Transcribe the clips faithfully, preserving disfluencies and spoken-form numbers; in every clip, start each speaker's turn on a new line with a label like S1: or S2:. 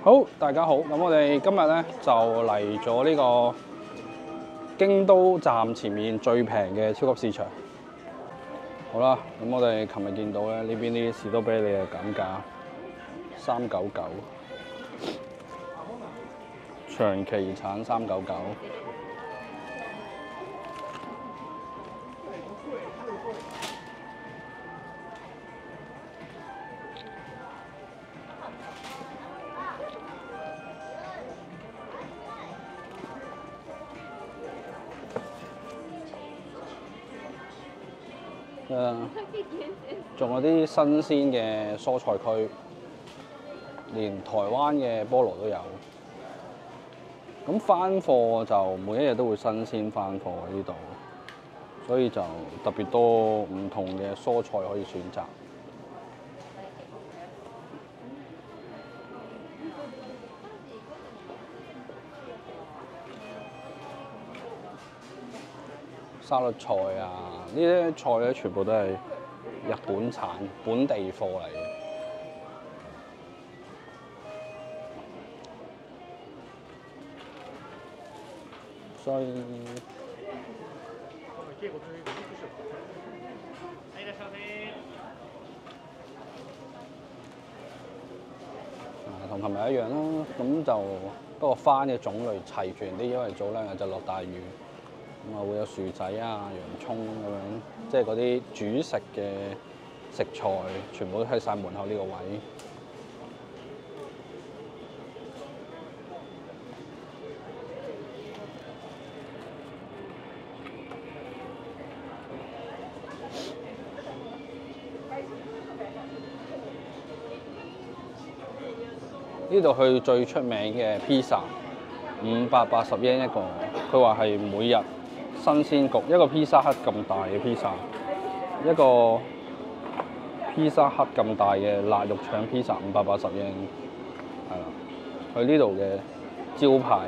S1: 好，大家好，咁我哋今日咧就嚟咗呢個京都站前面最平嘅超級市場。好啦，咁我哋琴日見到咧呢邊啲士多啤梨嘅減價，三九九，長期產三九九。誒，仲有啲新鮮嘅蔬菜區，連台灣嘅菠蘿都有。咁翻貨就每一日都會新鮮翻貨喺呢度，所以就特別多唔同嘅蔬菜可以選擇。沙律菜啊，呢啲菜咧全部都係日本產本地貨嚟嘅，所以啊同琴日一樣啦，咁就不過番嘅種類齊全啲，因為早兩日就落大雨。咁啊會有薯仔啊、洋葱咁樣，即係嗰啲主食嘅食材，全部都喺晒門口呢個位。呢度去最出名嘅披薩，五百八十yen一個，佢話係每日新鮮焗，一個披薩克咁大嘅披薩，一個披薩克咁大嘅辣肉腸披薩，五百八十yen，係啦，佢呢度嘅招牌。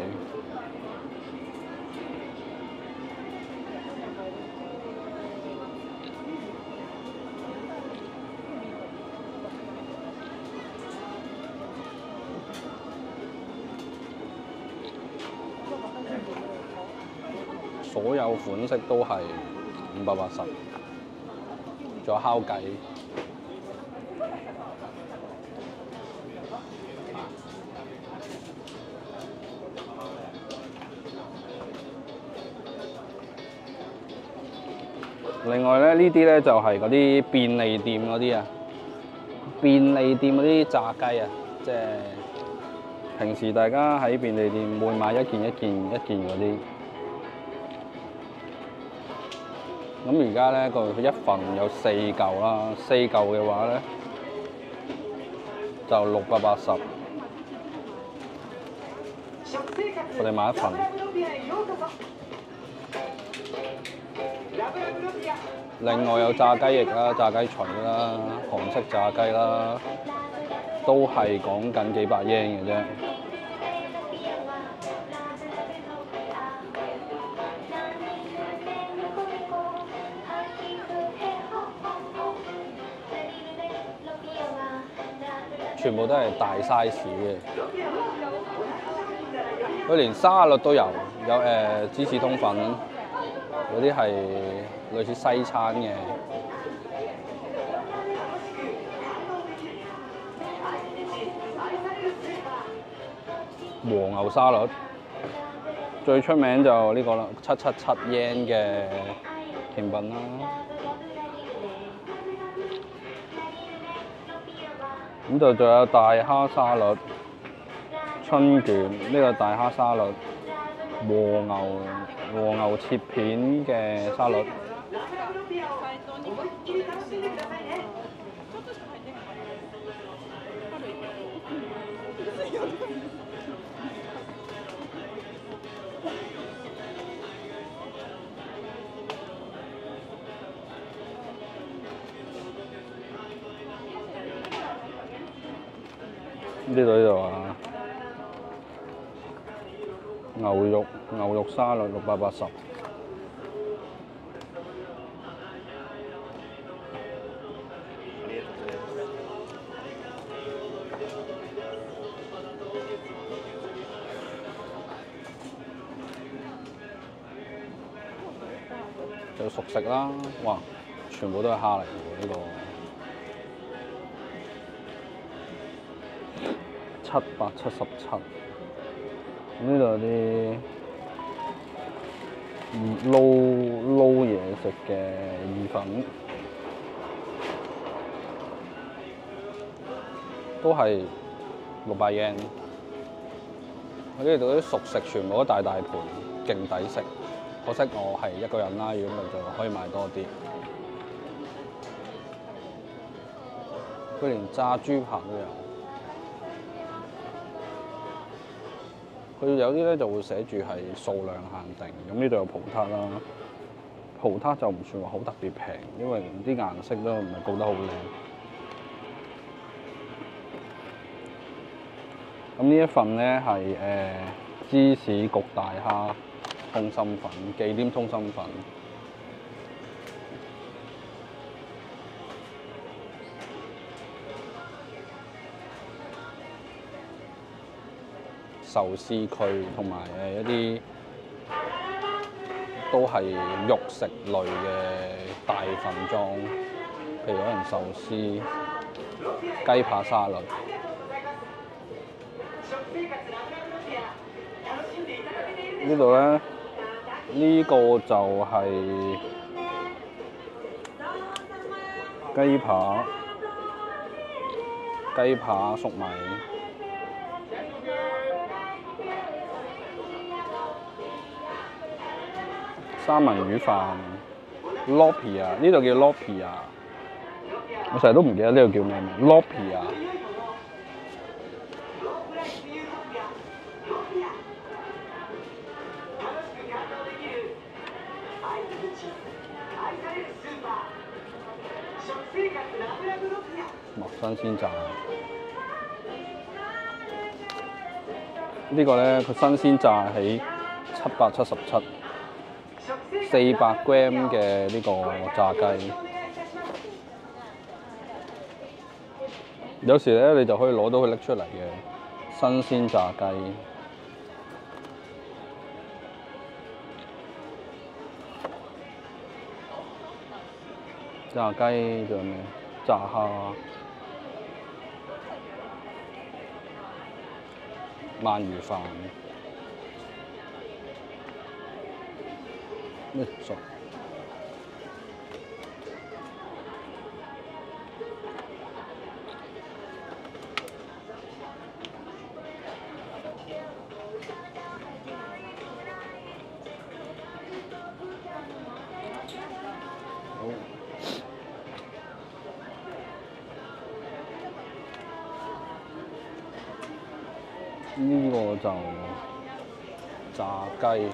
S1: 所有款式都係五百八十，仲有烤雞。另外咧，呢啲咧就係嗰啲便利店嗰啲啊，便利店嗰啲炸雞啊，即係平時大家喺便利店會買一件一件一件嗰啲。咁而家咧個一份有四嚿啦，四嚿嘅話咧就六百八十。我哋買一份。另外有炸雞翼啦、炸雞腿啦、韓式炸雞啦，都係講緊幾百yen嘅啫。全部都係大 size 嘅，佢連沙律都有，有誒、呃、芝士通粉，嗰啲係類似西餐嘅。和牛沙律，最出名就呢個啦，七七七yen嘅甜品啦。咁就仲有大蝦沙律、春卷，呢、這個大蝦沙律、和牛和牛切片嘅沙律。呢度呢度啊，牛肉牛肉沙律六百八十。 就熟食啦，哇，全部都係蝦嚟嘅喎呢個。七百七十七，咁呢度有啲撈撈嘢食嘅意粉，都係六百 yen。我呢度啲熟食全部都大大盤，勁抵食。可惜我係一個人啦，如果咪就可以買多啲。佢連炸豬扒都有。佢有啲咧就會寫住係數量限定，咁呢度有葡撻啦，葡撻就唔算話好特別平，因為啲顏色都唔係膏得好靚。咁呢一份咧係誒芝士焗大蝦通心粉，忌廉通心粉。壽司區同埋誒一啲都係肉食類嘅大份裝，譬如可能壽司、雞扒沙律。呢度咧，呢個就係雞扒、雞扒粟米。三文魚飯 ，Lopi 啊，呢度叫 Lopi 啊，我成日都唔記得呢度叫咩名 ，Lopi 啊。哇！新鮮炸，呢個咧佢新鮮炸起七百七十七。四百 gram 嘅呢個炸雞，有時咧你就可以攞到佢拎出嚟嘅新鮮炸雞。炸雞仲有咩？炸蝦、鰻魚飯。咩熟？好。呢個就炸雞。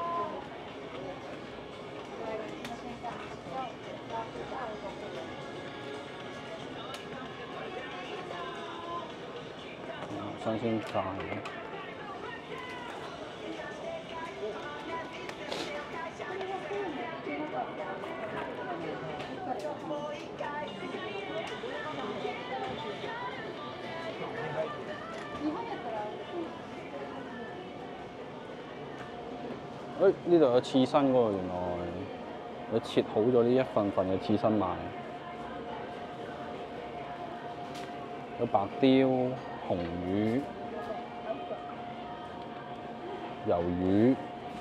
S1: 新鮮炸嘅，誒呢度有刺身喎，原來佢切好咗呢一份份嘅刺身賣，有白雕、紅魚、魷魚、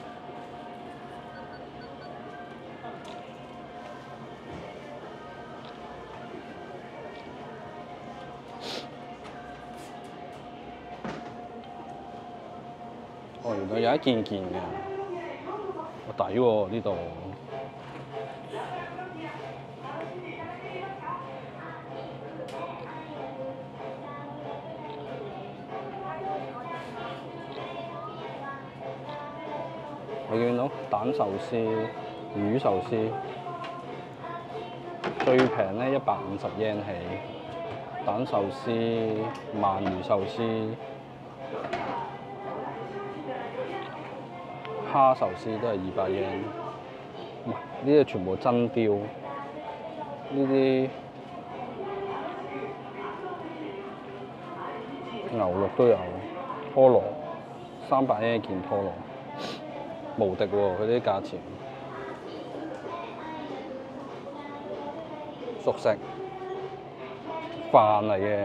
S1: 哦，原來有一件件嘅，我抵喎呢度。我見到蛋壽司、魚壽司，最平咧一百五十 yen 起。蛋壽司、鰻魚壽司、蝦壽司都係二百 yen。哇！呢啲全部真雕，呢啲牛肉都有，拖羅三百 yen 一件拖羅。無敵喎！佢啲價錢， 熟食飯嚟嘅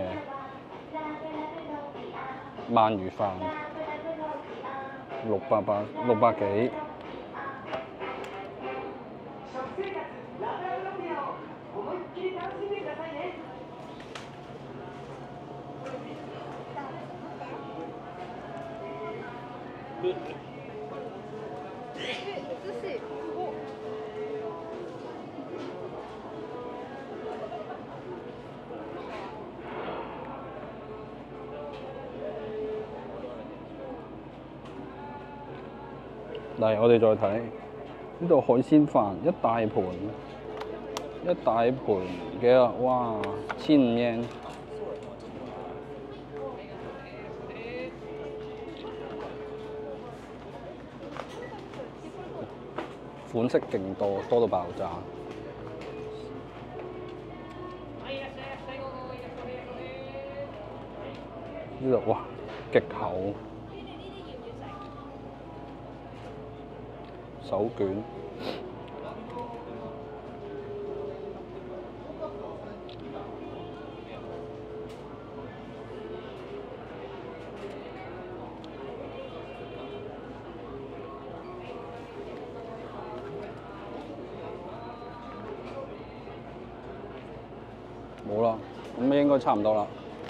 S1: 鰻魚飯，六百八六百幾。嚟，我哋再睇呢度海鮮飯，一大盤，一大盤幾啊？哇，千五yen。款式勁多，多到爆炸。呢度哇，極厚。手卷，冇啦，咁應該差唔多啦。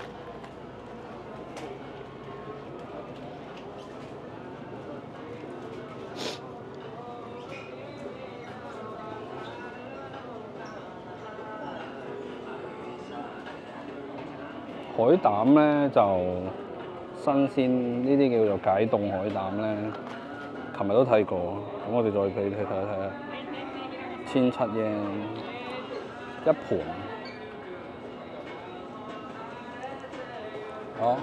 S1: 海膽咧就新鮮，呢啲叫做解凍海膽咧。琴日都睇過，咁我哋再俾你睇睇睇下，千七yen一盤。好。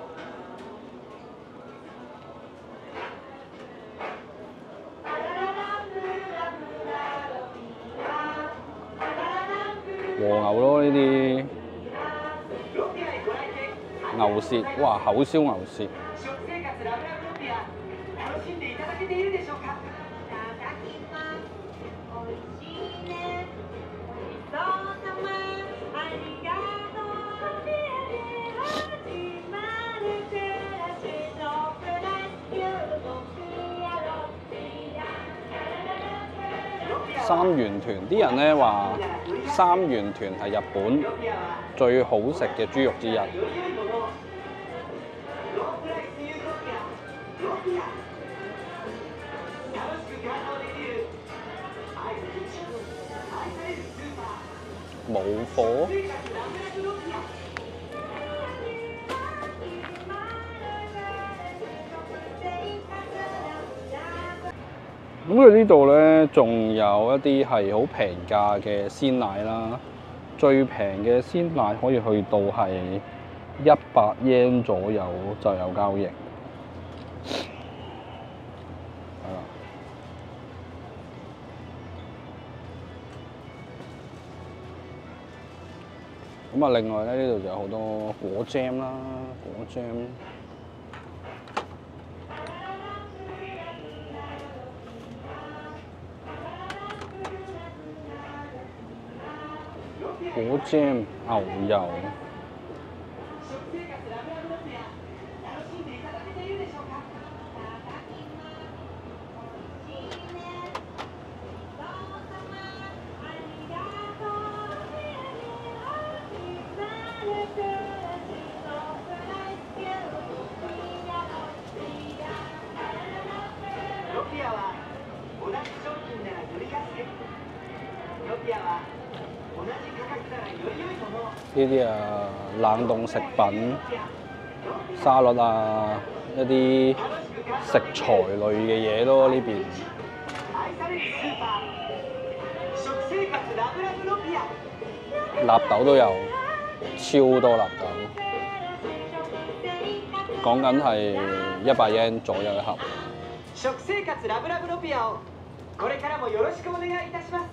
S1: 和牛咯呢啲。牛舌，哇！口燒牛舌。三元豚，啲人咧話三元豚係日本最好食嘅豬肉之一。冇貨。咁佢呢度咧，仲有一啲係好平價嘅鮮奶啦。最平嘅鮮奶可以去到係一百yen左右就有交易。係啦。咁啊，另外咧呢度就有好多果 jam 啦，果 jam。果 jam 牛油，呢啲啊冷凍食品、沙律啊，一啲食材類嘅嘢咯，呢邊。納豆都有，超多納豆。講緊係一百yen左右一盒。食生活ラブラブのピアをこれからもよろしくお願いいたします。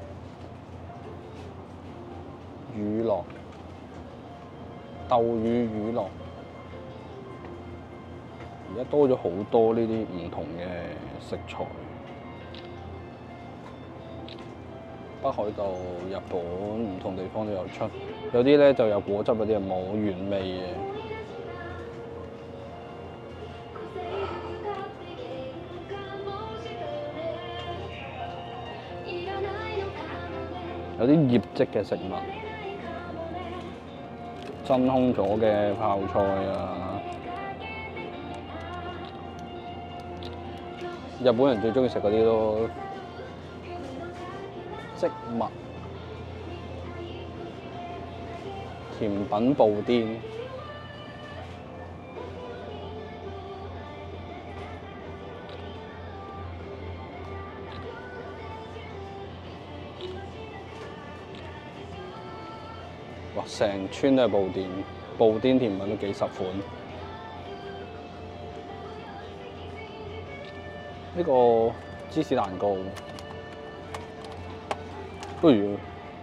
S1: 乳酪、豆乳乳酪，而家多咗好多呢啲唔同嘅食材。 北海道、日本唔同地方都有出，有啲咧就有果汁，有啲係冇原味嘅。有啲醃漬嘅食物，真空咗嘅泡菜啊！日本人最中意食嗰啲咯，植物甜品布甸，哇！成村都係布甸，布甸甜品都幾十款。呢個芝士蛋糕，不如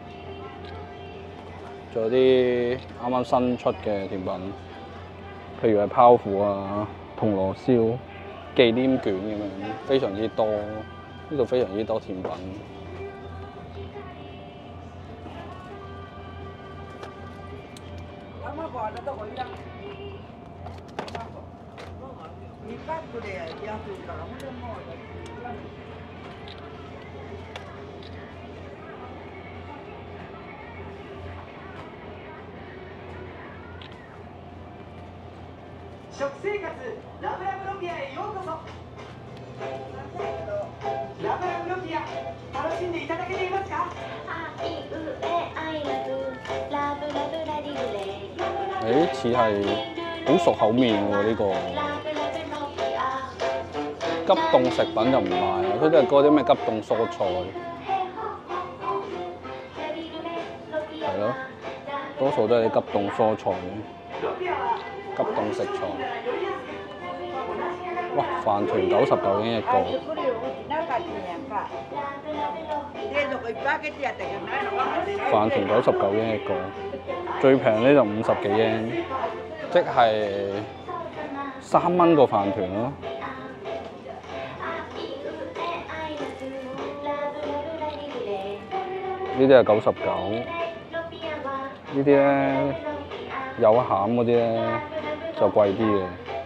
S1: 仲有啲啱啱新出嘅甜品，譬如係泡芙啊、銅鑼燒、忌廉卷咁樣，非常之多。呢度非常之多甜品。
S2: 食生活ラブラブロピアへようこそ。ラブラブロピア楽しんでいただけていますか？
S1: 誒似係好熟口面喎呢個。急凍食品就唔賣啦，佢都係嗰啲咩急凍蔬菜，係咯，多數都係啲急凍蔬菜嘅。急凍食材，哇！飯團九十九円一個，飯團九十九円一個，最平呢就五十幾円，即係三蚊個飯團咯。呢啲係九十九，呢啲咧有餡嗰啲咧。就貴啲嘅。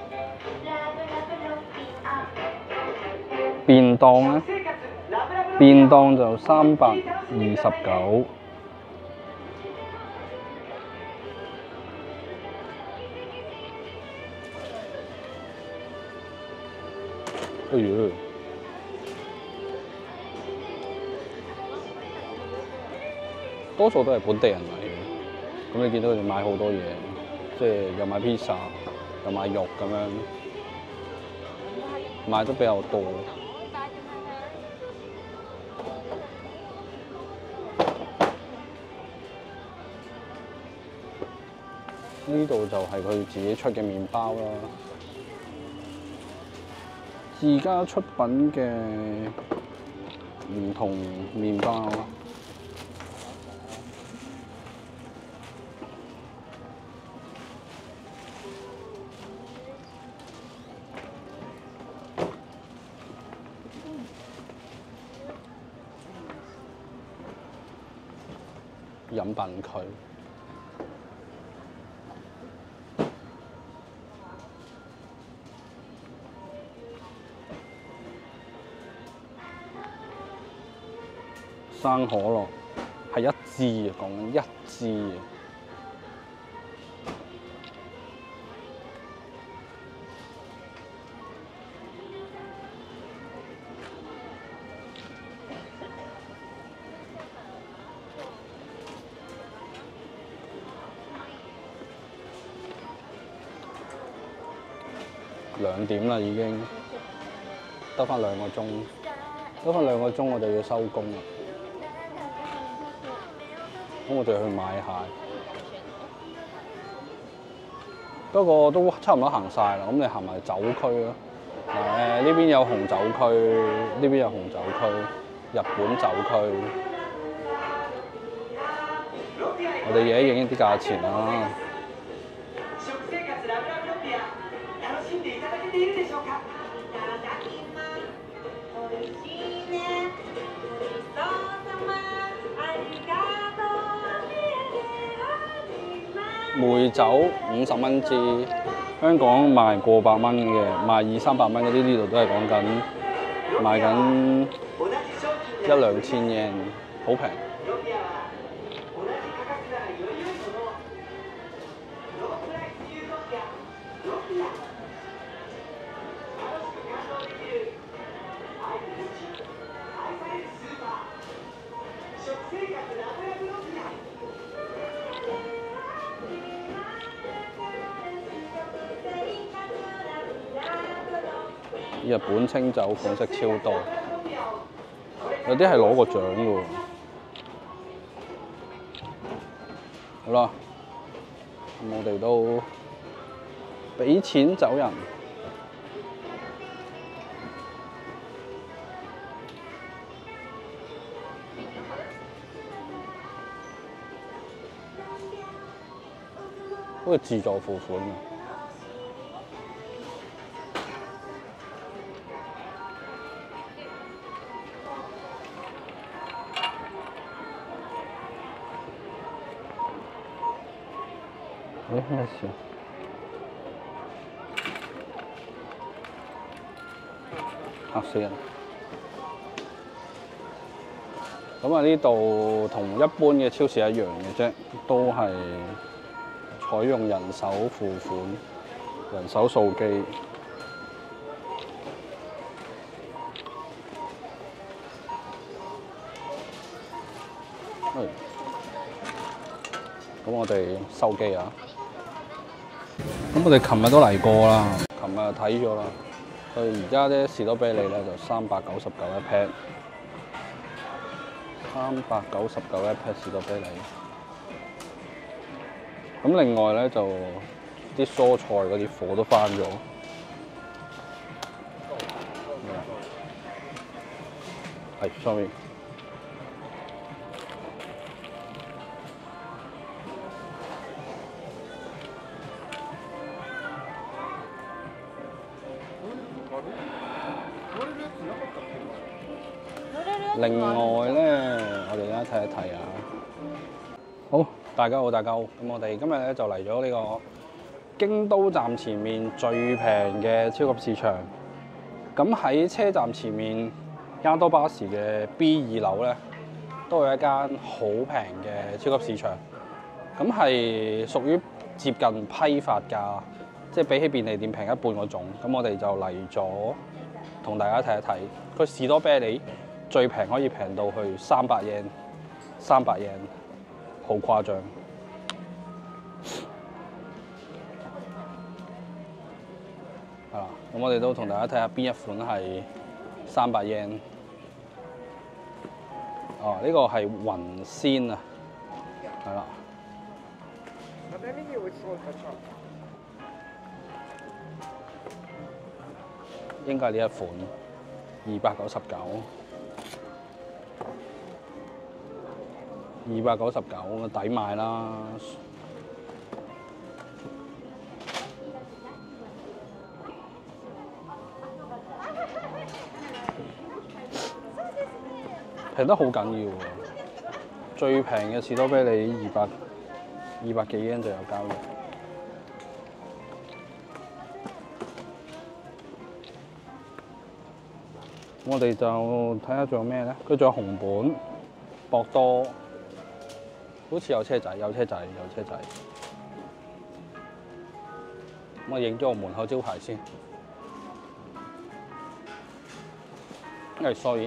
S1: 便當咧，便當就三百二十九。哎呦！多數都係本地人嚟嘅，咁你見到佢哋買好多嘢，即係又買 pizza。又買肉咁樣，買得比較多。呢度就係佢自己出嘅麵包啦，自家出品嘅唔同麵包。飲品區，生可樂係一支啊，講緊一支啊。兩點啦，已經得返兩個鐘，得返兩個鐘我哋要收工啦。咁我哋去買鞋，不過都差唔多行晒啦。咁你行埋酒區咯。誒呢邊有紅酒區，呢邊有紅酒區，日本酒區。我哋而家影一啲價錢啦。 梅酒五十蚊支，香港賣過百蚊嘅，賣二三百蚊嗰啲，呢度都係講緊賣緊
S2: 同じ商品
S1: 一
S2: で
S1: 兩千 yen， 好平。
S2: ロピアは同じ価格なら余裕そのロープライスユートピアロピア楽しく感動できる愛に満ち愛されるスーパー食生活ラブラブロピア
S1: 日本清酒款式超多，有啲係攞過獎嘅喎。好啦，咁我哋都俾錢走人。好似自助付款嘅。誒咩事啊？嚇死人！咁啊，呢度同一般嘅超市一樣嘅啫，都係採用人手付款、人手掃機。咁我哋收機啊！咁我哋琴日都嚟過啦，琴日睇咗啦。佢而家啲士多啤梨咧就三百九十九一 pack， 三百九十九一 pack 士多啤梨。咁另外咧就啲蔬菜嗰啲貨都翻咗。係，sorry。另外咧，我哋而家睇一睇啊。好，大家好，大家好。咁我哋今日咧就嚟咗呢個京都站前面最平嘅超級市場。咁喺車站前面加多巴士嘅 B 二樓咧，都有一間好平嘅超級市場。咁係屬於接近批發價，即係比起便利店平一半嗰種。咁我哋就嚟咗同大家睇一睇，佢士多啤梨最平可以平到去三百 yen， 三百 yen， 好誇張。係啦，咁我哋都同大家睇下邊一款係三百 yen。哦，呢、這個係雲仙啊，係啦。應該係呢一款，二百九十九。二百九十九，抵買啦！平得好緊要喎，最平嘅士多啤梨二百二百幾 yen 就有交易。我哋就睇下仲有咩咧？佢仲有紅本、博多。好似有車仔，有車仔，有車仔。我影咗個門口招牌先。誒 ，sorry。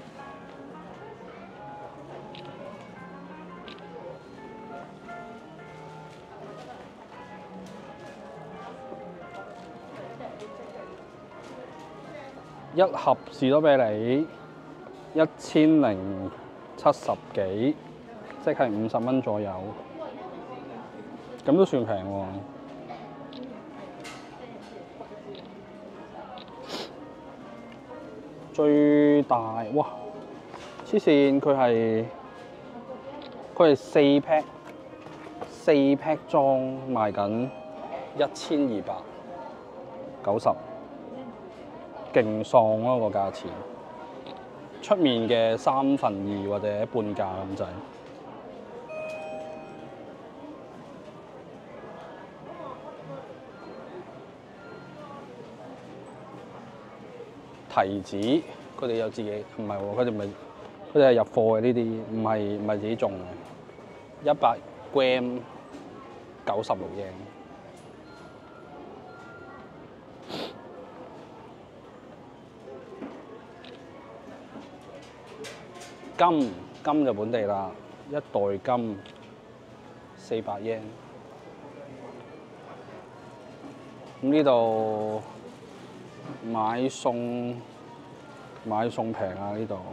S1: 一盒士多啤梨一千零七十幾。即係五十蚊左右，咁都算平喎。最大哇！黐線，佢係佢係四 pack， 四 pack 裝賣緊一千二百九十，勁喪咯個價錢。出面嘅三分二或者半價咁滯。 提子，佢哋有自己，唔係喎，佢哋咪佢哋係入貨嘅呢啲，唔係唔係自己種嘅，一百 gram 九十六 yen。金金就本地啦，一袋金四百 yen。咁呢度買餸買餸平啊！呢度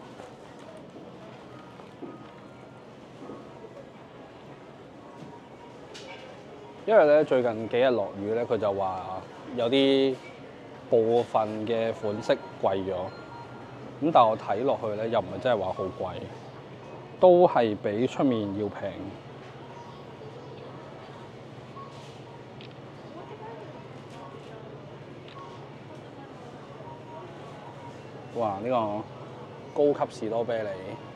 S1: 因為咧最近幾日落雨咧，佢就話有啲部分嘅款式貴咗。咁但係我睇落去咧，又唔係真係話好貴，都係比出面要平。哇！呢、個高級士多啤梨，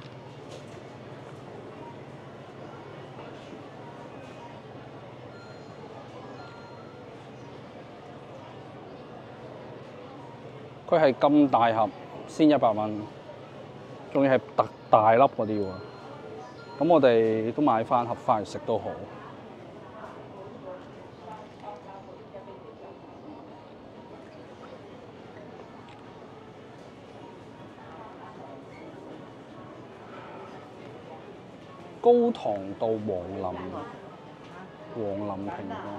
S1: 佢係咁大盒先一百蚊，仲要係特大粒嗰啲喎。咁我哋都買翻盒翻嚟食都好。高糖度黃林黃林蘋果，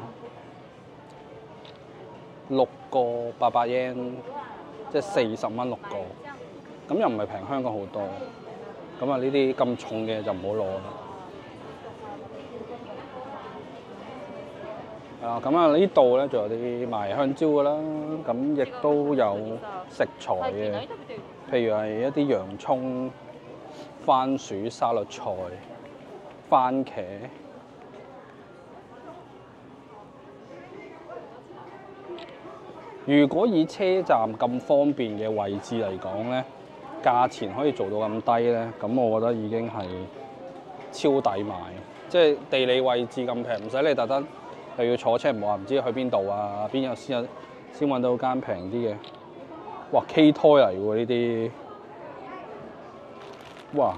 S1: 六個八百 yen， 即係四十蚊六個，咁又唔係平香港好多。咁啊呢啲咁重嘅就唔好攞啦。啊，咁啊呢度咧仲有啲賣香蕉㗎啦，咁亦都有食材嘅，譬如係一啲洋葱、番薯、沙律菜。番茄，如果以車站咁方便嘅位置嚟講咧，價錢可以做到咁低咧，咁我覺得已經係超抵買。即係地理位置咁平，唔使你特登又要坐車，唔話唔知去邊度啊，邊有先有先揾到間平啲嘅。哇 ，K 胎嚟喎呢啲，哇！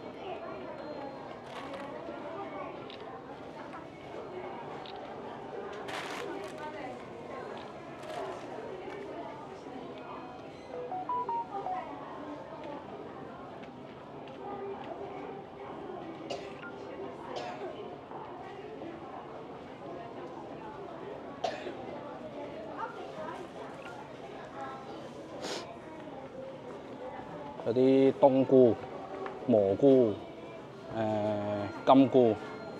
S1: 有啲冬菇、蘑菇、誒、呃、金菇，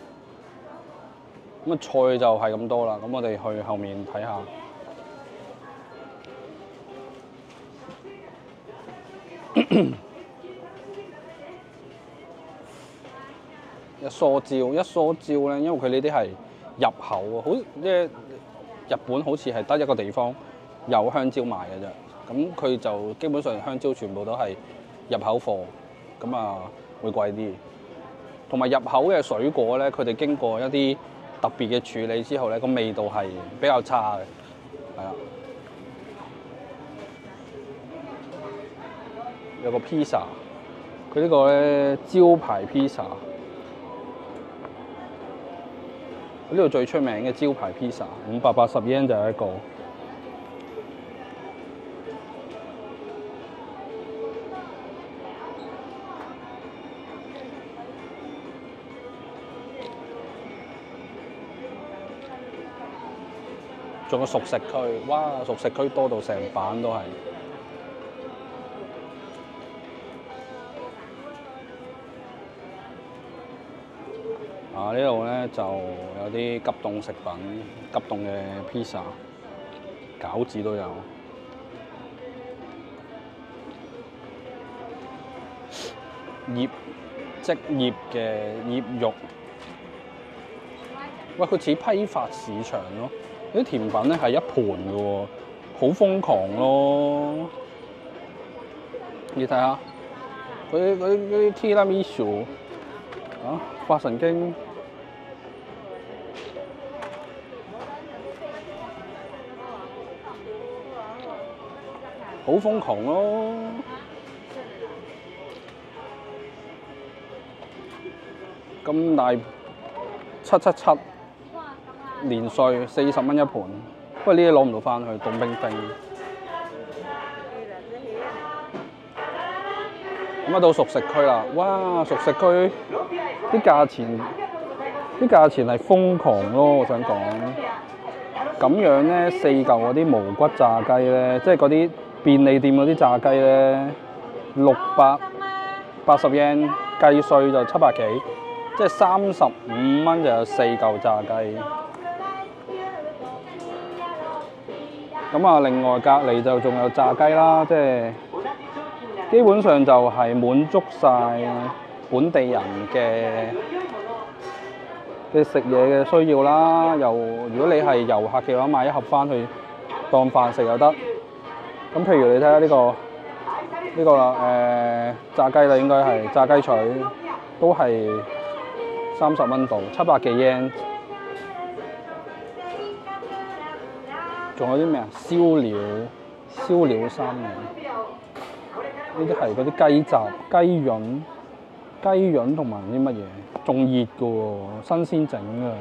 S1: 咁啊菜就係咁多啦。咁我哋去後面睇下。一梳蕉，一梳蕉咧，因為佢呢啲係入口喎，好即係日本好似係得一個地方有香蕉賣嘅啫。咁佢就基本上香蕉全部都係入口貨，咁啊會貴啲。同埋入口嘅水果咧，佢哋經過一啲特別嘅處理之後咧，個味道係比較差嘅，係啊。有個 pizza， 佢呢個咧招牌 pizza， 呢度最出名嘅招牌 pizza， 五百八十 yen 就係一個。仲有熟食區，哇！熟食區多到成版都係。啊！呢度咧就有啲急凍食品，急凍嘅 pizza， 餃子都有。醃即醃嘅醃肉，喂，佢似批發市場咯。啲甜品咧係一盤嘅喎，好瘋狂咯！你睇下，佢佢嗰啲 tiramisu 啊，發神經！ 好瘋狂咯！咁大七七七年稅四十蚊一盤，不過呢啲攞唔到翻去，凍冰冰。咁啊到熟食區啦，哇！熟食區啲價錢啲價錢係瘋狂咯，我想講。咁樣咧，四嚿嗰啲無骨炸雞咧，即係嗰啲便利店嗰啲炸雞咧，六百八十 yen 計稅就七百幾，即係三十五蚊就有四嚿炸雞。咁啊，另外隔離就仲有炸雞啦，即係基本上就係滿足晒本地人嘅嘅食嘢嘅需要啦。又如果你係遊客嘅話，買一盒翻去當飯食又得。咁譬如你睇下呢個呢、個啦，誒、呃、炸雞啦，應該係炸雞腿，都係三十蚊度，七百幾 yen。仲有啲咩啊？燒料、燒料三文，呢啲係嗰啲雞雜、雞潤、雞潤同埋啲乜嘢，仲熱㗎喎，新鮮整嘅。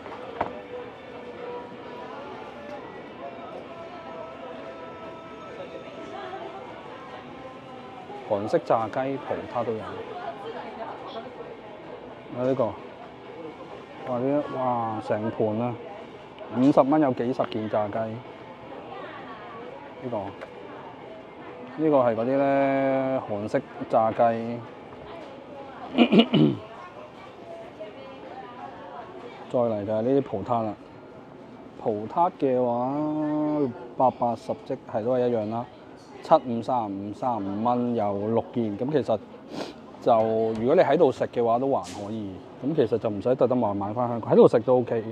S1: 韓式炸雞葡撻都有。啊呢個，哇呢哇成盤啊！五十蚊有幾十件炸雞。呢、個呢、個係嗰啲咧韓式炸雞。再嚟就係呢啲葡撻啦。葡撻嘅話，百八十即係都係一樣啦。七五三十五三十五蚊有六件，咁其實就如果你喺度食嘅話都還可以，咁其實就唔使特登買買翻香港，喺度食都 OK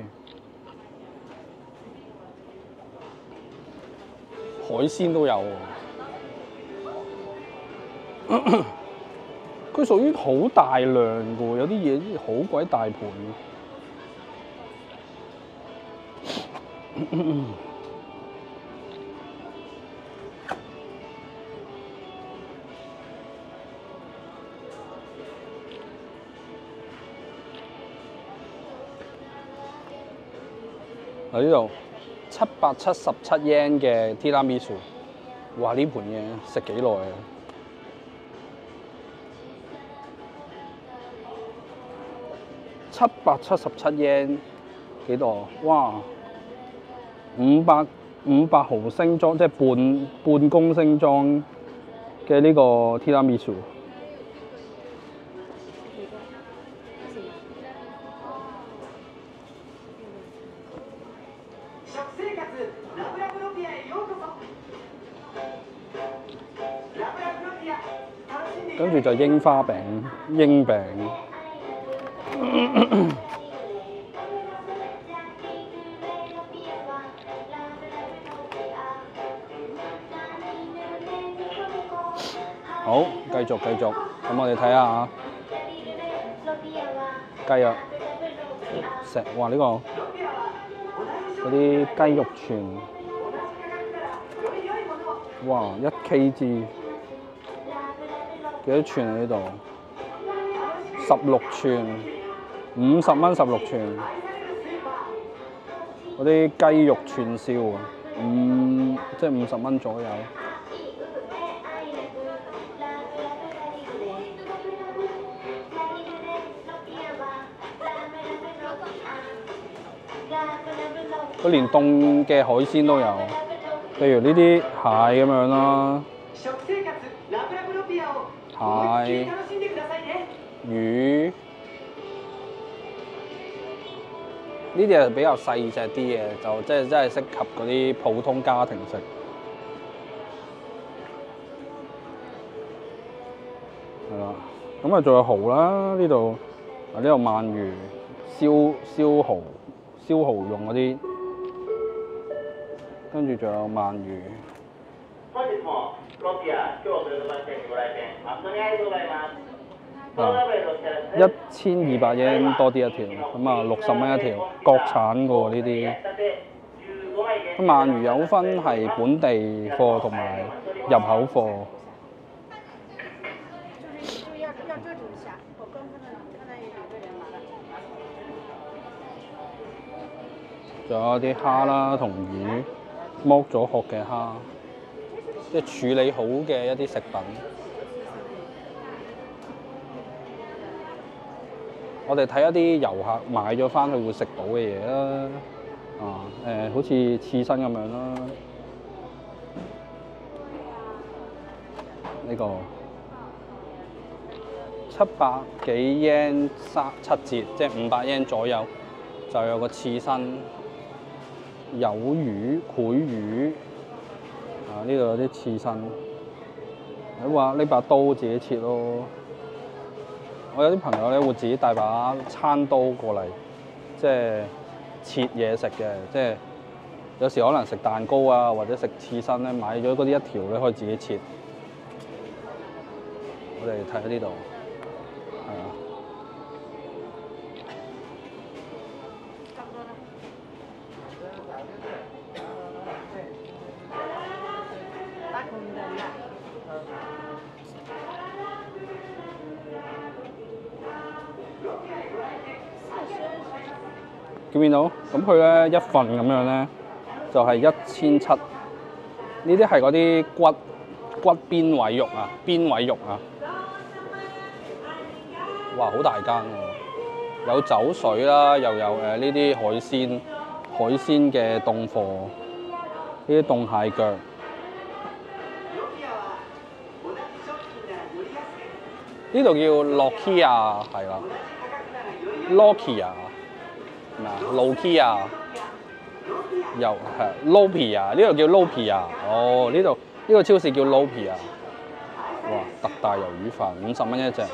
S1: 嘅。海鮮都有喎，佢屬於好大量嘅喎，有啲嘢好鬼大盤。喺呢度七百七十七 yen 嘅 tiramisu， 哇！呢盤嘢食幾耐啊？七百七十七 yen 幾多？哇！五百五百毫升裝，即係半半公升裝嘅呢個 tiramisu。跟住就櫻花餅、櫻餅。好，繼續繼續，咁我哋睇下嚇雞啊，石哇呢、個嗰啲雞肉串，哇一 K G。幾多串喺呢度？十六串，五十蚊十六串。嗰啲雞肉串燒啊，五即係五十蚊左右。佢連凍嘅海鮮都有，譬如呢啲蟹咁樣啦。蟹、魚，呢啲係比較細隻啲嘅，就即係真係適合嗰啲普通家庭食。係啦，咁啊仲有蠔啦，呢度啊呢度鰻魚、燒燒蠔、燒蠔用嗰啲，跟住仲有鰻魚。啊，一千二百 yen 多啲一條，咁啊六十蚊一條，國產嘅喎呢啲。 咁鰻魚有分係本地貨同埋入口貨。
S3: 就是就要要这种虾，我刚看到看到有个人拿了。
S1: 仲有啲蝦啦同魚，剝咗殼嘅蝦，即係處理好嘅一啲食品。我哋睇一啲遊客買咗翻去會食到嘅嘢啦，啊誒、好似刺身咁樣啦，呢、個七百幾 yen 三七折，即係五百 yen 左右，就有個刺身，有魚、繪魚，啊呢度有啲刺身，你話呢把刀自己切咯。我有啲朋友咧會自己帶把餐刀過嚟，即係切嘢食嘅，即係有時可能食蛋糕啊或者食刺身咧，買咗嗰啲一條咧可以自己切。我哋睇下呢度，係啊。
S3: 打工的呀。
S1: 見唔見到？咁佢咧一份咁樣咧，就係一千七。呢啲係嗰啲骨骨邊位肉啊，邊位肉啊。哇！好大間喎，有酒水啦，又有誒呢啲海鮮海鮮嘅凍貨，呢啲凍蟹腳。呢度叫 Lokia 係啦 ，Lokia 咩啊 ？Lokia 又係 Lopia， 呢度叫 Lopia。哦，呢度呢個超市叫 Lopia。哇！特大魷魚飯五十蚊一隻。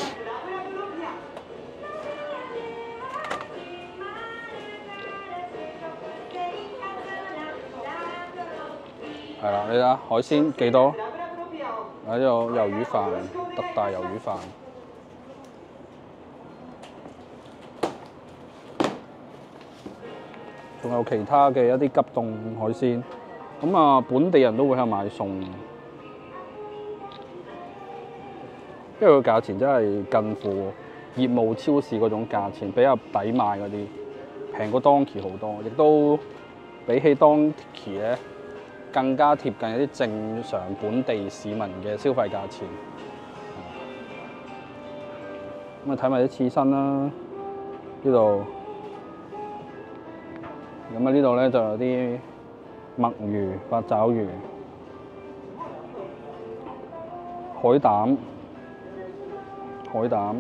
S1: 係啦，你睇下海鮮幾多？喺呢度魷魚飯，特大魷魚飯。仲有其他嘅一啲急凍海鮮，咁啊本地人都會喺度買餸，因為個價錢真係近乎業務超市嗰種價錢，比較抵買嗰啲，平過 Donkey 好多，亦都比起 Donkey 咧更加貼近一啲正常本地市民嘅消費價錢。咁啊睇埋啲刺身啦，呢度。咁啊呢度咧就有啲墨魚、八爪魚、海膽、海膽、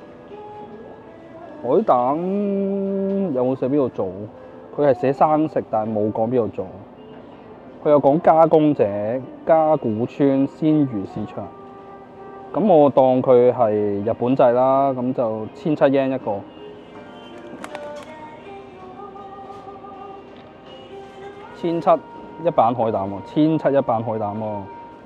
S1: 海膽有冇寫邊度做？佢係寫生食，但係冇講邊度做。佢有講加工者加古川鮮魚市場。咁我當佢係日本製啦，咁就千七 yen 一個。千七一板海膽喎，千七一板海膽喎，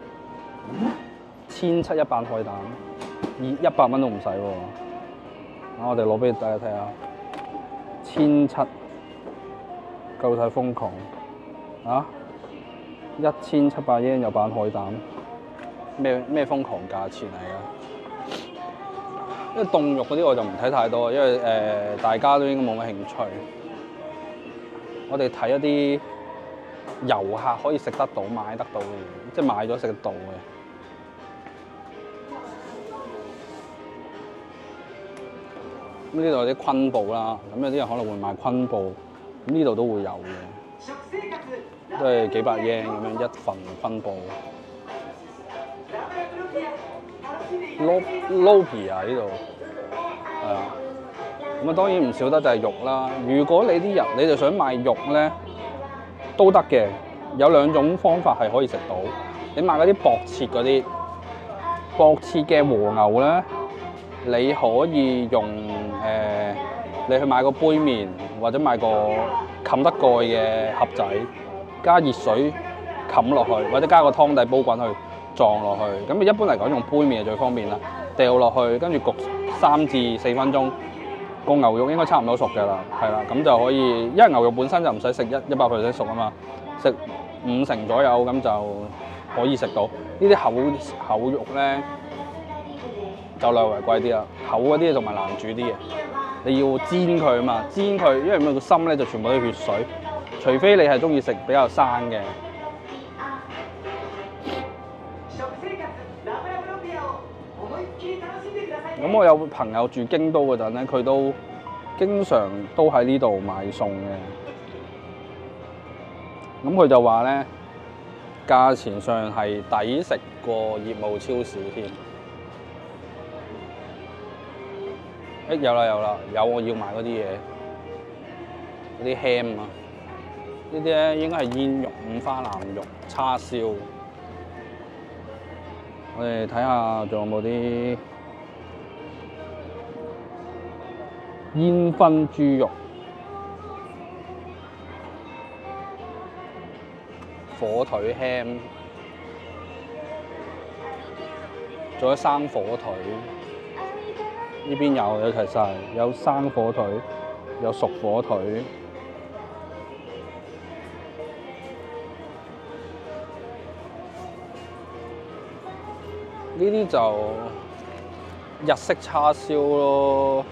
S1: 千七一板海膽，二一百蚊都唔使喎。啊，我哋攞俾大家睇下，千七夠晒瘋狂啊！一千七百 yen 有板海膽，咩咩瘋狂價錢嚟㗎？因為凍肉嗰啲我就唔睇太多，因為誒、呃、大家都應該冇乜興趣。我哋睇一啲遊客可以食得到、買得到嘅嘢，即係買咗食得到嘅。咁呢度有啲昆布啦，咁有啲人可能會買昆布，咁呢度都會有嘅，都係幾百 yen 咁樣一份昆布。Lopi 啊呢度，係啊，咁啊當然唔少得就係肉啦。如果你啲人你就想買肉咧，都得嘅，有兩種方法係可以食到。你買嗰啲薄切嗰啲，薄切嘅和牛咧，你可以用誒、呃，你去買個杯麵或者買個冚得蓋嘅盒仔，加熱水冚落去，或者加個湯底煲滾去撞落去。咁一般嚟講用杯麵係最方便啦，掉落去跟住焗三至四分鐘， 個牛肉應該差唔多熟㗎啦，係啦，咁就可以，因為牛肉本身就唔使食一一百 percent 熟啊嘛，食五成左右咁就可以食到。呢啲厚厚肉咧就略為貴啲啦，厚嗰啲同埋難煮啲嘅，你要煎佢啊嘛，煎佢，因為佢個心咧就全部都係血水，除非你係中意食比較生嘅。咁我有朋友住京都嗰陣咧，佢都經常都喺呢度買餸嘅。咁佢就話咧，價錢上係抵食過業務超市添。誒有啦有啦，有我要買嗰啲嘢，嗰啲 ham 啊，呢啲咧應該係煙肉、五花腩肉、叉燒。我哋睇下仲有冇啲煙燻豬肉、火腿 ham， 仲有生火腿。呢邊有有齊晒，有生火腿，有熟火腿。呢啲就日式叉燒咯。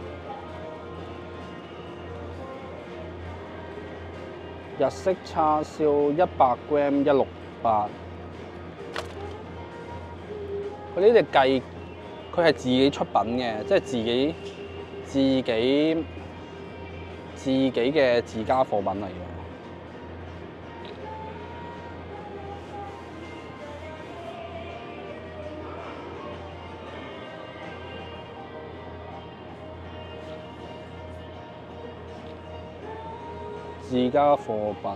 S1: 日式叉燒一百 gram 一六八，佢呢隻計佢係自己出品嘅，即係自己自己自己嘅自家貨品嚟嘅。自家貨品，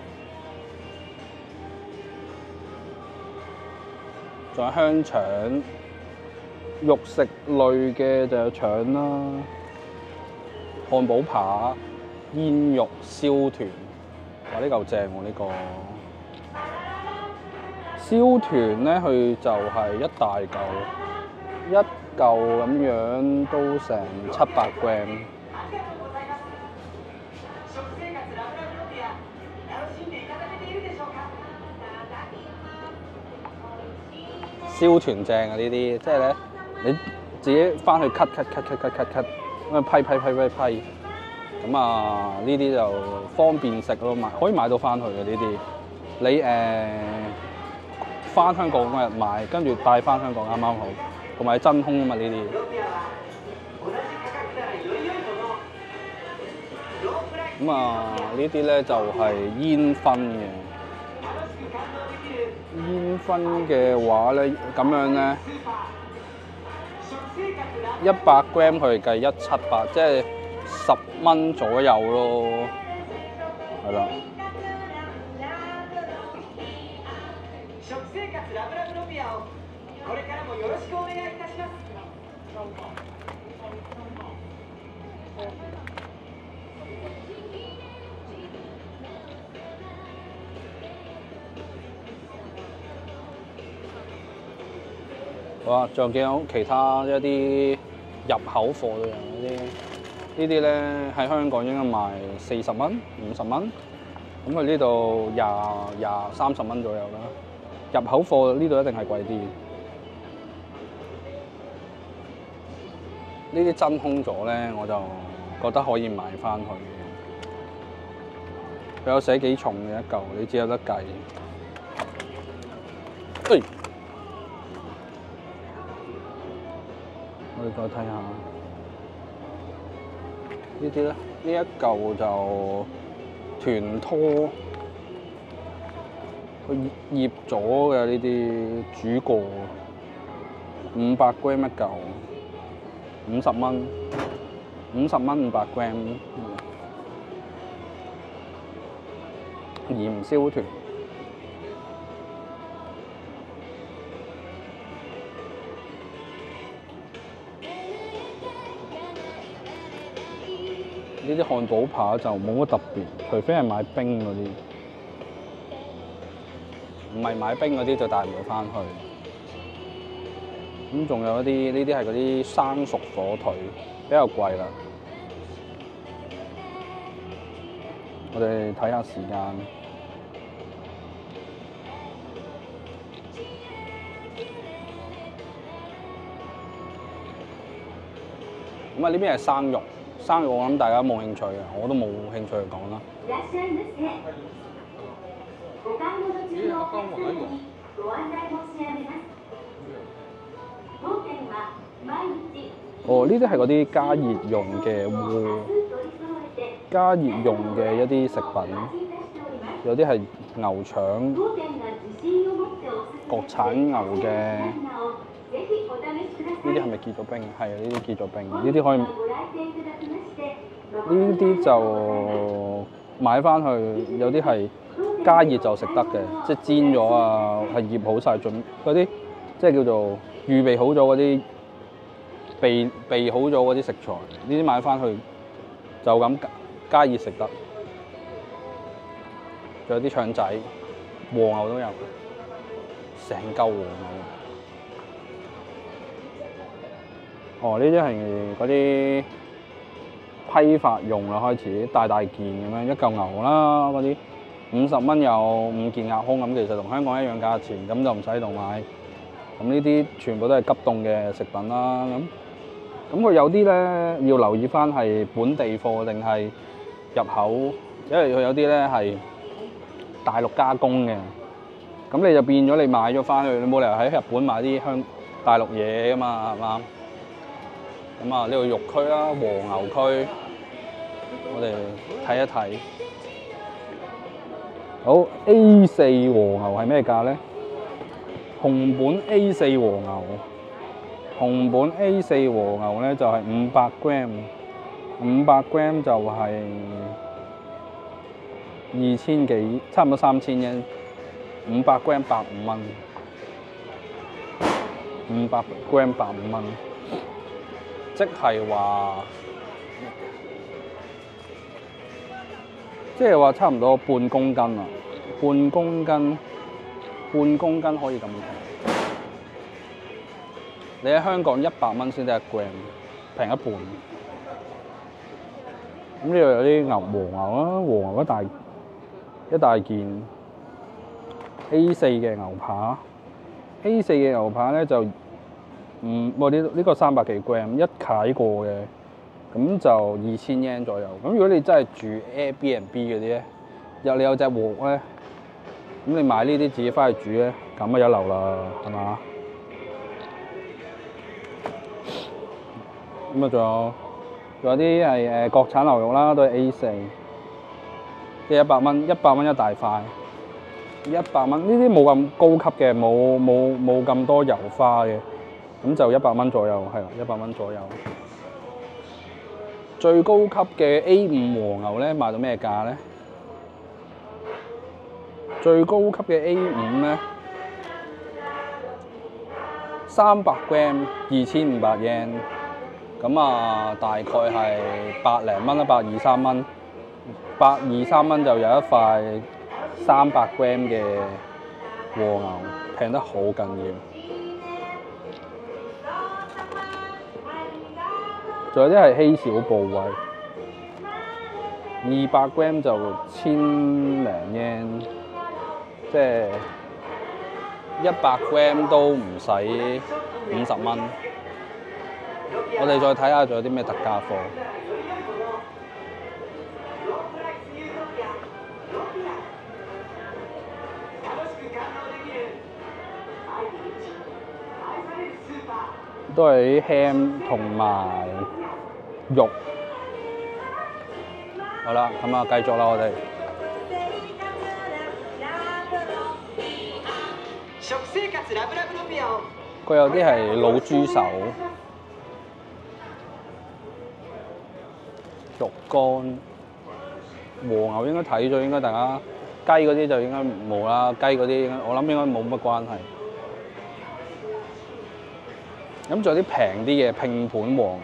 S1: 仲有香腸，肉食類嘅就有腸啦，漢堡扒、煙肉、燒團，哇！呢嚿正喎，呢個燒團咧，佢就係一大嚿，一嚿咁樣都成七百 gram。燒團正啊！呢啲即係咧，你自己翻去 cut cut cut cut cut cut cut， 咁啊批批批批批，咁啊呢啲就方便食咯，買可以買到翻去嘅呢啲。你誒翻、呃、香港嗰日買，跟住帶翻香港啱啱好，同埋真空啊嘛呢啲。咁啊呢啲咧就係煙燻嘅。煙燻嘅話咧，咁樣咧，一百 gram 佢計一七八，即係十蚊左右咯，係啦。好啊，仲見到其他一啲入口貨都有呢啲，呢啲咧喺香港應該賣四十蚊、五十蚊，咁佢呢度廿廿三十蚊左右啦。入口貨呢度一定係貴啲。呢啲真空咗咧，我就覺得可以買翻去嘅。佢有寫幾重嘅一嚿，你只有得計。哎我哋再睇下呢啲咧，呢一嚿就團拖，佢醃咗嘅呢啲煮過，五百 gram 一嚿，五十蚊，五十蚊五百 gram， 鹽燒團。呢啲漢堡扒就冇乜特別，除非係買冰嗰啲，唔係買冰嗰啲就帶唔到翻去。咁仲有一啲呢啲係嗰啲生熟火腿，比較貴啦， 我哋睇下時間。咁啊，呢邊係生肉，生肉我諗大家冇興趣嘅，我都冇興趣去講啦。
S2: いらっしゃいませ。お買い物中のお客様にご案内申し上げます。当店は毎日
S1: 哦，呢啲係嗰啲加熱用嘅鍋，加熱用嘅一啲食品，有啲係牛腸、
S2: 当店が自信を持っておすすめ
S1: 國產牛嘅，
S2: ぜひお試しください。
S1: 呢啲係咪結咗冰？係啊，呢啲結咗冰，呢啲可以，
S2: ご来店いただきまして
S1: 呢啲就買翻去，有啲係加熱就食得嘅，即係煎咗啊，係醃好晒準嗰啲，即係叫做預備好咗嗰啲。備備好咗嗰啲食材，呢啲買翻去就咁加熱食得。仲有啲腸仔，和牛都有，成嚿和牛。哦，呢啲係嗰啲批發用啦，開始大大件咁樣，一嚿牛啦，嗰啲五十蚊有五件鴨胸咁，其實同香港一樣價錢，咁就唔使度買。咁呢啲全部都係急凍嘅食品啦，咁。咁佢有啲咧要留意翻係本地貨定係入口，因為佢有啲咧係大陸加工嘅，咁你就變咗你買咗翻去，你冇理由喺日本買啲香大陸嘢噶嘛，係嘛？咁啊呢個肉區啦，和牛區，我哋睇一睇。好 A 四和牛係咩價咧？紅本 A 四和牛。紅本 A 四和牛咧就係五百 gram， 五百 gram 就係二千幾，差唔多三千嘅，五百 gram 百五蚊，五百 gram 百五蚊，即係話，即係話差唔多半公斤啊，半公斤，半公斤可以咁平。你喺香港一百蚊先得一 gram， 平一半。咁呢度有啲牛和牛啦，和牛一大一大件 A 四嘅牛扒 ，A 四嘅牛扒咧就唔，我呢呢個三百幾 gram 一解過嘅，咁就二千 yen 左右。咁如果你真係住 Airbnb 嗰啲咧，有你有隻鑊咧，咁你買呢啲自己翻去煮咧，咁啊一流啦，係嘛？咁啊，仲有仲有啲係誒國產牛肉啦，都係 A 四，即係一百蚊，一百蚊一大塊，一百蚊。呢啲冇咁高級嘅，冇冇冇咁多油花嘅，咁就一百蚊左右，係啦，一百蚊左右。最高級嘅 A 五和牛咧，賣到咩價咧？最高級嘅 A 五咧，三百 gram 二千五百 yen。咁啊，大概係百零蚊啦，百二三蚊，百二三蚊就有一塊三百 gram 嘅和牛，平得好緊要。仲有啲係稀少部位，二百 gram 就千零 yen， 即係一百 gram 都唔使五十蚊。我哋再睇下仲有啲咩特價貨。都係啲 ham 同埋肉。好啦，咁啊繼續啦，我哋。佢有啲係老豬手。肉乾，和牛應該睇咗，應該大家雞嗰啲就應該冇啦，雞嗰啲應該我諗應該冇乜關係。咁仲有啲平啲嘅拼盤和牛，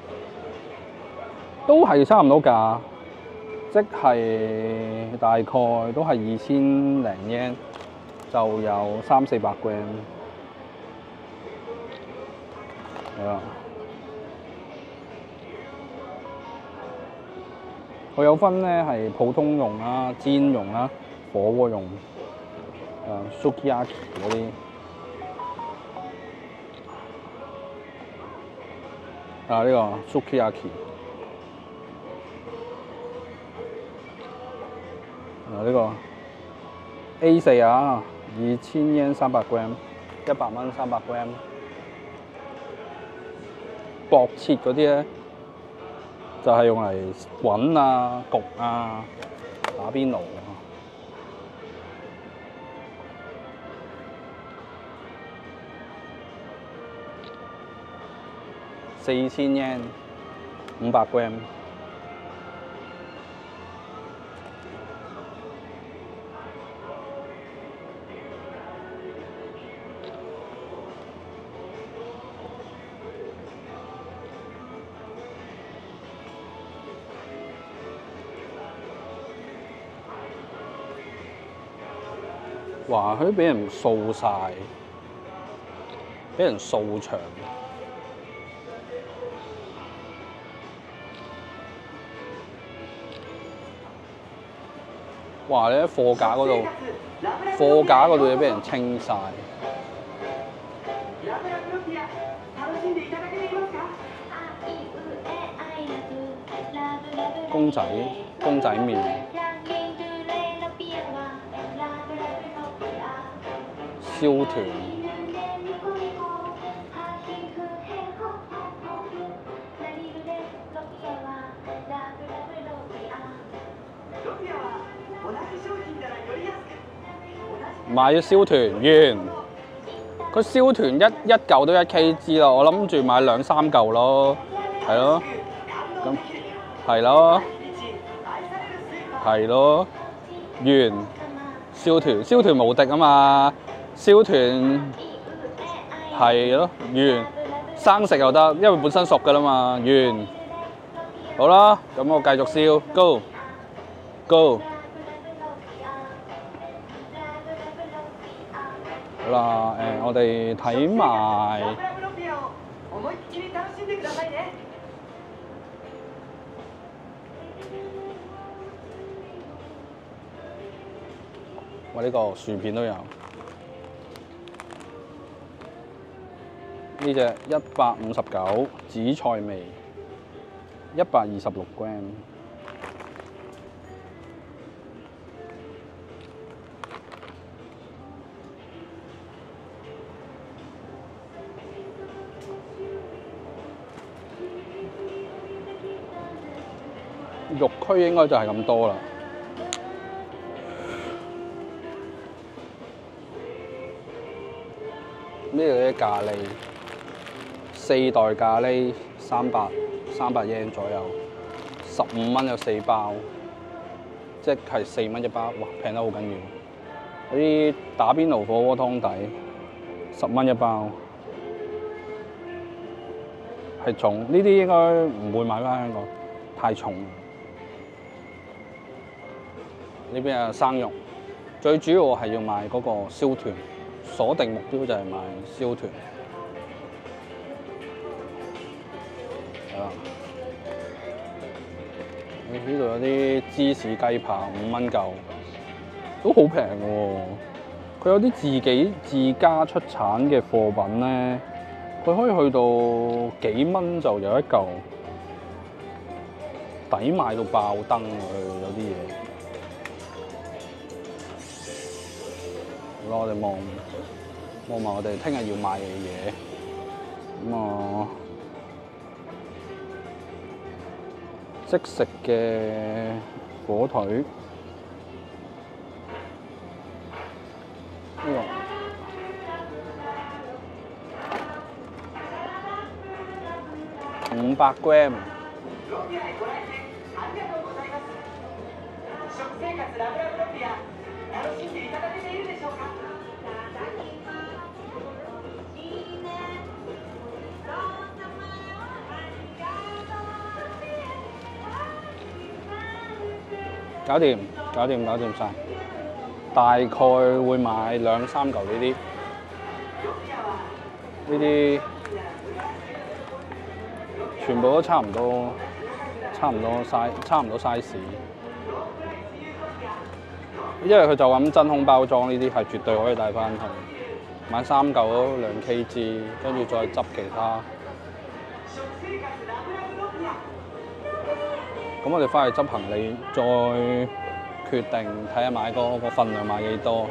S1: 都係差唔多價，即係大概都係二千零 yen， 就有三四百 gram， 係啦。 佢有分咧係普通用啦、煎用啦、火鍋用，誒 sukiyaki 嗰啲。啊，呢、這個 sukiyaki。啊，呢、這個 A 四啊，二千 yen 三百 gram， 一百蚊三百 gram。薄切嗰啲咧，就係、是、用嚟滾啊、焗啊、打邊爐啊。四千 yen， 五百 gram。哇！佢俾人掃晒，俾人掃場。哇！你喺貨架嗰度，貨架嗰度嘢俾人清晒。公仔，公仔麵。燒團，買咗燒團完，佢燒團一一嚿都一 Kg 啦，我諗住買兩三嚿咯，係咯，咁係咯，係咯，完燒團，燒團無敵啊嘛！燒團係咯，完生食又得，因為本身熟噶啦嘛，完好啦，咁我繼續燒 ，go go， 好啦，誒、我哋睇埋我呢個薯片都有。呢隻一百五十九紫菜味，一百二十六 gram。肉區應該就係咁多啦。呢度啲咖喱。四袋咖喱三百三百 yen 左右，十五蚊有四包，即係四蚊一包，哇平得好緊要。嗰啲打邊爐火鍋湯底，十蚊一包，係重。呢啲應該唔會買翻香港，太重。呢邊係生肉，最主要係要買嗰個燒團，鎖定目標就係買燒團。呢度有啲芝士雞扒，五蚊嚿，都好平喎。佢有啲自己自家出產嘅貨品咧，佢可以去到幾蚊就有一嚿，抵買到爆燈喎！佢有啲嘢。好啦，我哋望望埋我哋聽日要買嘅嘢，咁啊。即食嘅火腿，呢個五百 gram。搞掂，搞掂，搞掂晒。大概會買兩三嚿呢啲，呢啲全部都差唔多。 差唔多 size， 差唔多 size。因為佢就咁真空包裝呢啲係絕對可以帶翻去，買三嚿都兩 K G， 跟住再執其他。咁我哋翻去執行李，再決定睇下買嗰個份量買幾多。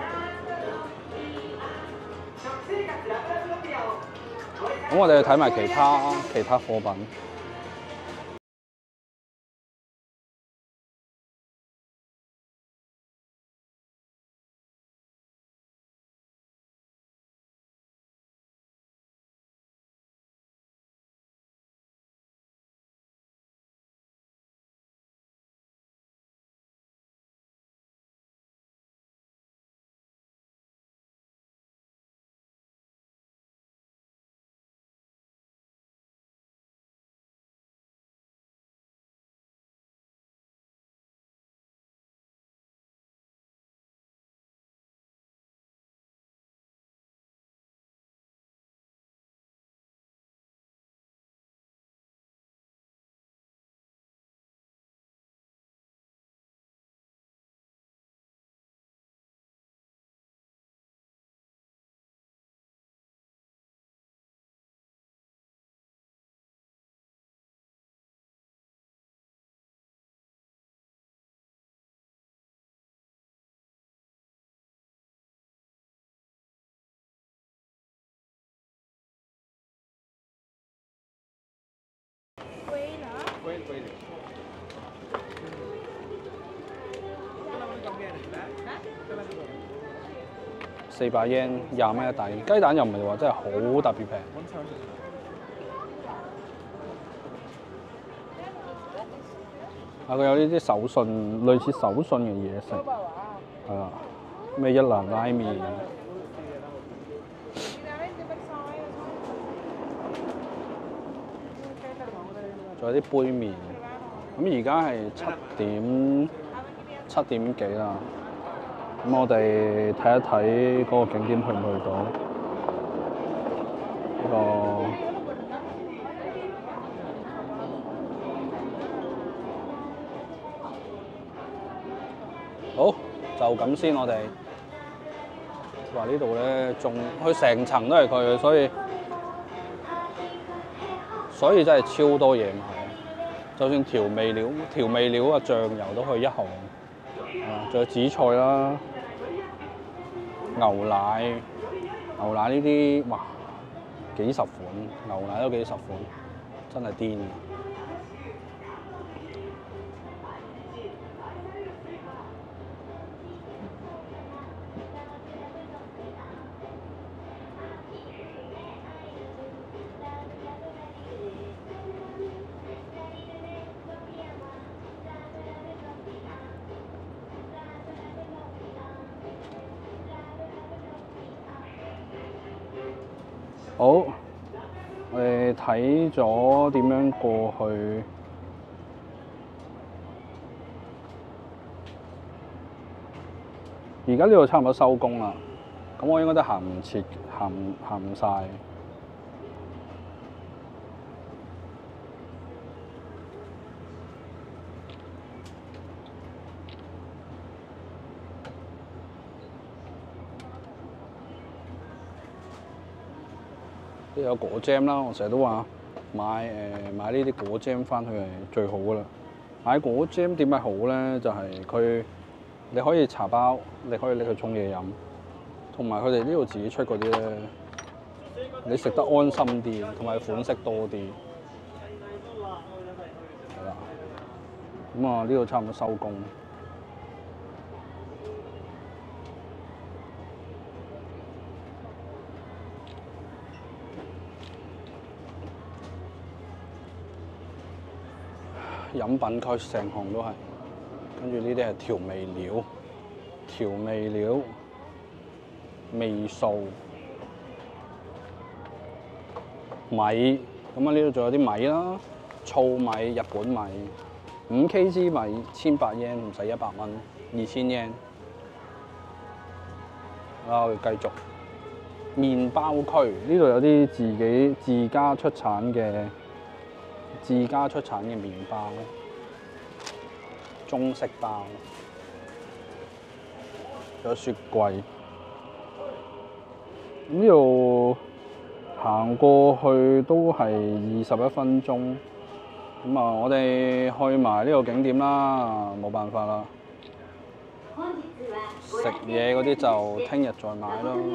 S1: 咁我哋去睇埋其他其他貨品。四百 yen 廿蚊一底，雞蛋又唔係話真係好特別平。啊，佢有呢啲手信，類似手信嘅嘢食，係啦，咩一蘭拉麵，仲有啲杯麵。咁而家係七點七點幾啦。咁我哋睇一睇嗰個景點去唔去到呢個好就咁先。我哋話呢度咧，仲佢成層都係佢，所以所以真係超多嘢買。就算調味料、調味料啊、醬油都可以一行。啊，仲有紫菜啦。牛奶，牛奶呢啲哇幾十款，牛奶都幾十款，真係癲。好，我哋睇咗點樣過去。而家呢度差唔多收工啦，咁我應該都行唔切，行行唔晒。都有果 jam 啦，我成日都話買誒、呃、買呢啲果 jam 翻去係最好噶啦。買果 jam 點解好咧？就係、是、佢你可以茶包，你可以拎去沖嘢飲，同埋佢哋呢度自己出嗰啲咧，你食得安心啲，同埋款式多啲。係啦，咁啊呢度差唔多收工。飲品區成行都係，跟住呢啲係調味料、調味料、味素、米，咁啊呢度仲有啲米啦，糙米、日本米，五 K G 米千八 yen 唔使一百蚊，二千 yen。啊，我哋繼續麵包區，呢度有啲自己自家出產嘅。自家出產嘅麵包， 中式包，有雪櫃。呢度行過去都係二十一分鐘。咁啊，我哋去埋呢個景點啦，冇辦法啦。食嘢嗰啲就聽日再買咯。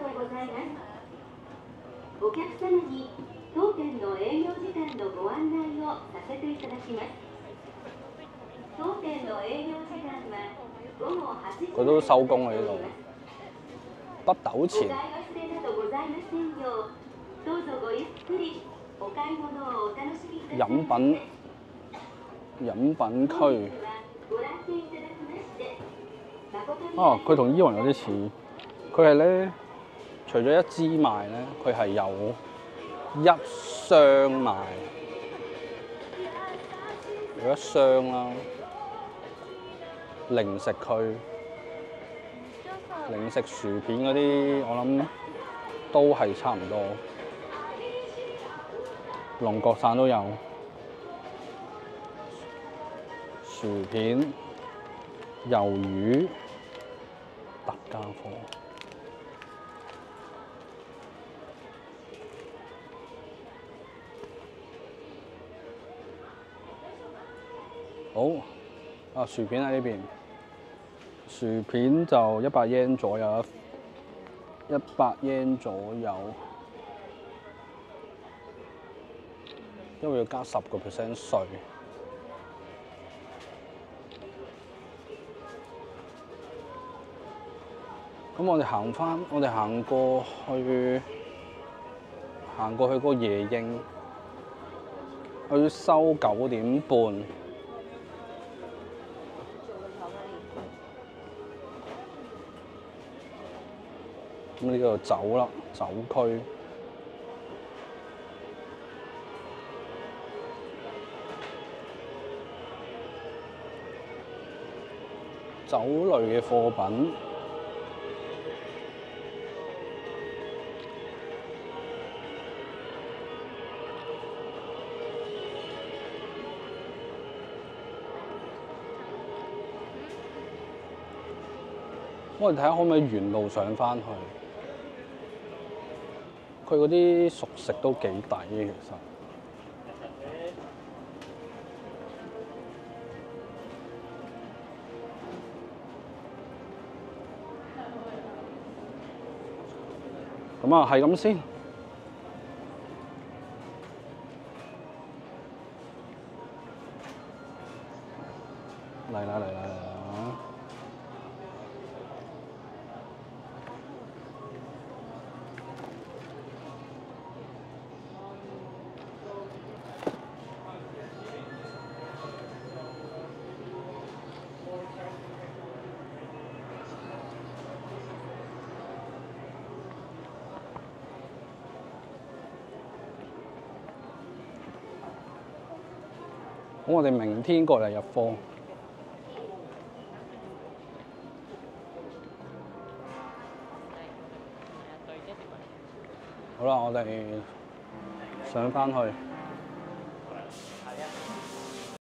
S2: お客様に当店の営業時間のご案内をさせていただきます。当店の営業時間は午後はちじ。
S1: 佢都收工啦呢度。北斗前。
S2: お買い忘れなどございませんよう、どうぞごゆっくりお買い物をお楽しみください。
S1: 飲品飲品區。啊，佢同依雲有啲似，佢係咧，除咗一支賣咧，佢係有一箱賣，有一箱啦。零食區，零食薯片嗰啲，我諗都係差唔多。龍角散都有薯片、魷魚。特價貨，好啊！薯片喺呢邊，薯片就一百 yen 左右，一百 yen 左右，因為要加十個 percent 稅。咁我哋行翻，我哋行過去，行過去嗰個夜鷹，去收九點半。咁呢度走啦，酒區。酒類嘅貨品。我哋睇下可唔可以沿路上翻去。佢嗰啲熟食都幾抵嘅，其實。咁啊，係咁先。嚟啦嚟啦嚟啦！咁我哋明天過嚟入貨。好啦，我哋上返去。